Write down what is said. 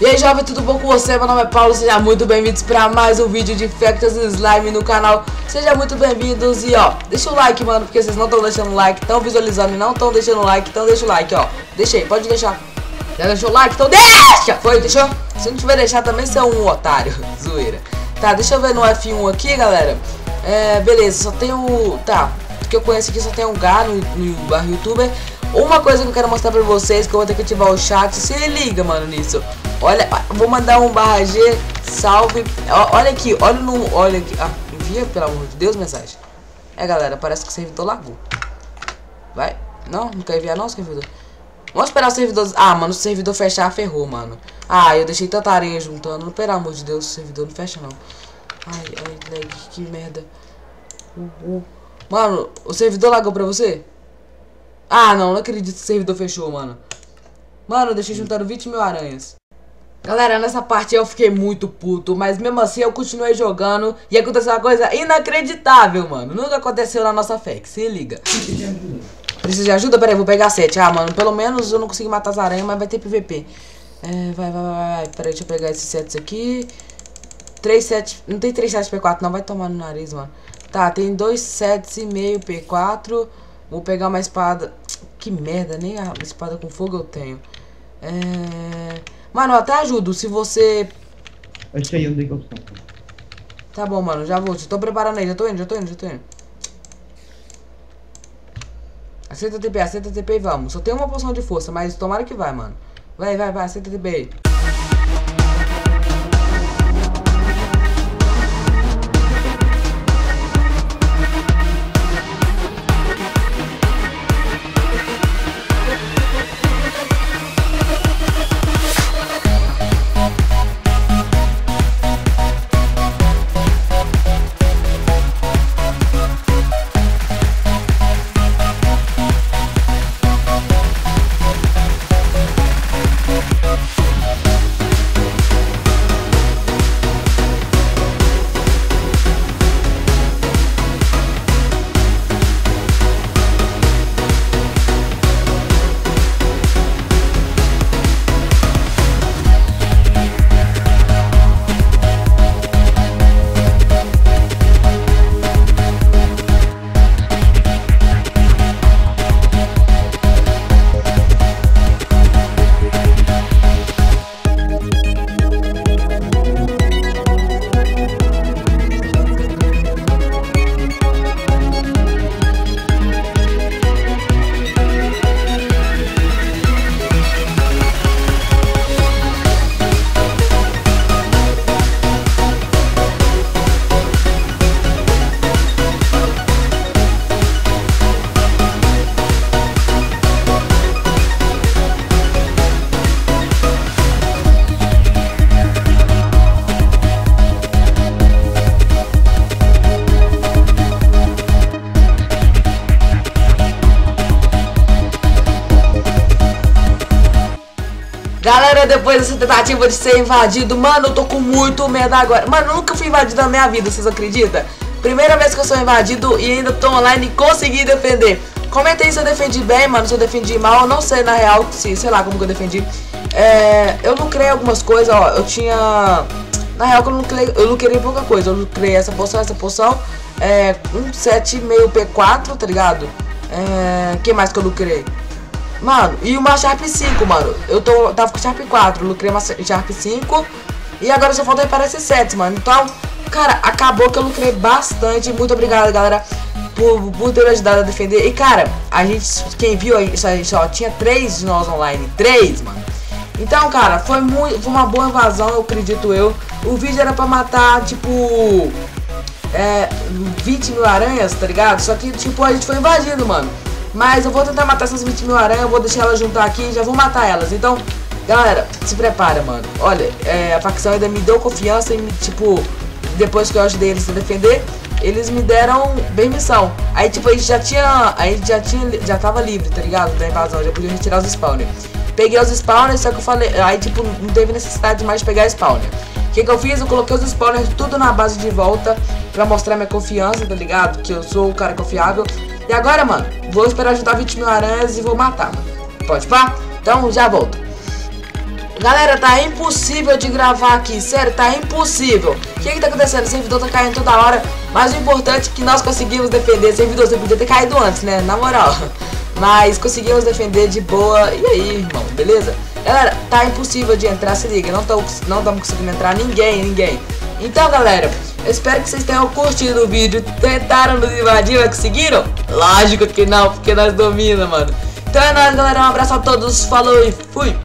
E aí, jovem, tudo bom com você? Meu nome é Paulo, sejam muito bem-vindos para mais um vídeo de Factas Slime no canal. Sejam muito bem-vindos e ó, deixa o like, mano, porque vocês não estão deixando o like, estão visualizando e não estão deixando o like, então deixa o like, ó. Deixa aí, pode deixar. Já deixou o like? Então deixa! Foi, deixou? Se não tiver deixar também, você é um otário, zoeira. Tá, deixa eu ver no F1 aqui, galera. Beleza, só tem o... Tá, o que eu conheço aqui só tem um Gá no youtuber. Uma coisa que eu quero mostrar pra vocês, que eu vou ter que ativar o chat, se liga, mano, nisso. Olha, vou mandar um /G, salve. Olha aqui, olha aqui. Ah, envia, pelo amor de Deus, mensagem. Galera, parece que o servidor lagou. Vai? Não quer enviar não, servidor? Vamos esperar o servidor... Ah, mano, se o servidor fechar, ferrou, mano. Ah, eu deixei tanta areia juntando. Pelo amor de Deus, o servidor não fecha, não. Ai, lag, que merda. Mano, o servidor lagou pra você? Ah, não acredito que o servidor fechou, mano. Mano, eu deixei juntando 20 mil aranhas. Galera, nessa parte eu fiquei muito puto, mas mesmo assim eu continuei jogando e aconteceu uma coisa inacreditável, mano. Nunca aconteceu na nossa FAQ, se liga. Precisa de ajuda? Pera aí, vou pegar 7. Ah, mano, pelo menos eu não consegui matar as aranhas, mas vai ter PVP. Vai. Pera aí, deixa eu pegar esses 7 aqui. 3 7. Não tem 3 7 P4, não. Vai tomar no nariz, mano. Tá, tem 2 7,5 P4. Vou pegar uma espada. Que merda, nem a espada com fogo eu tenho. Mano, eu até ajudo se você... Achei aí onde é que eu estou. Tá bom, mano, já vou. Já tô preparando aí, já tô indo. Aceita TP e vamos. Só tem uma poção de força, mas tomara que vai, mano. Vai, aceita TP aí. Galera, depois dessa tentativa de ser invadido, mano, eu tô com muito medo agora. Mano, eu nunca fui invadido na minha vida, vocês acreditam? Primeira vez que eu sou invadido e ainda tô online e consegui defender. Comenta aí se eu defendi bem, mano, se eu defendi mal. Eu não sei, na real, sei lá como que eu defendi. Eu não criei algumas coisas, ó. Eu tinha... Na real, eu não criei pouca coisa. Eu não criei essa poção. Um 7,5 P4, tá ligado? Que mais que eu não criei? Mano, e uma Sharp 5, mano. Eu tava com Sharp 4, lucrei uma Sharp 5. E agora só falta para esses 7, mano. Então, cara, acabou que eu lucrei bastante. Muito obrigado, galera, por ter me ajudado a defender. E, cara, a gente, quem viu isso aí, só tinha 3 de nós online. 3, mano. Então, cara, foi uma boa invasão, eu acredito eu. O vídeo era pra matar, tipo... 20 mil aranhas, tá ligado? Só que, tipo, a gente foi invadido, mano. Mas eu vou tentar matar essas 20 mil aranhas, eu vou deixar elas juntar aqui e já vou matar elas. Então, galera, se prepara, mano. Olha, a facção ainda me deu confiança e, tipo, depois que eu ajudei eles a defender, eles me deram permissão. Aí, tipo, a gente já tava livre, tá ligado? Da invasão, já podia retirar os spawners. Peguei os spawners, só que eu falei, aí, tipo, não teve necessidade mais de pegar spawner. O que eu fiz? Eu coloquei os spawners tudo na base de volta pra mostrar minha confiança, tá ligado? Que eu sou o cara confiável. E agora, mano, vou esperar juntar 20 mil aranhas e vou matar, mano. Pode pá? Então, já volto. Galera, tá impossível de gravar aqui, sério, tá impossível. O que tá acontecendo? O servidor tá caindo toda hora, mas o importante é que nós conseguimos defender. O servidor, você podia ter caído antes, né, na moral. Mas conseguimos defender de boa. E aí, irmão, beleza? Galera, tá impossível de entrar, se liga, não estamos conseguindo entrar ninguém. Então, galera, eu espero que vocês tenham curtido o vídeo. Tentaram nos invadir, mas conseguiram? Lógico que não, porque nós dominamos, mano. Então é nóis, galera, um abraço a todos, falou e fui!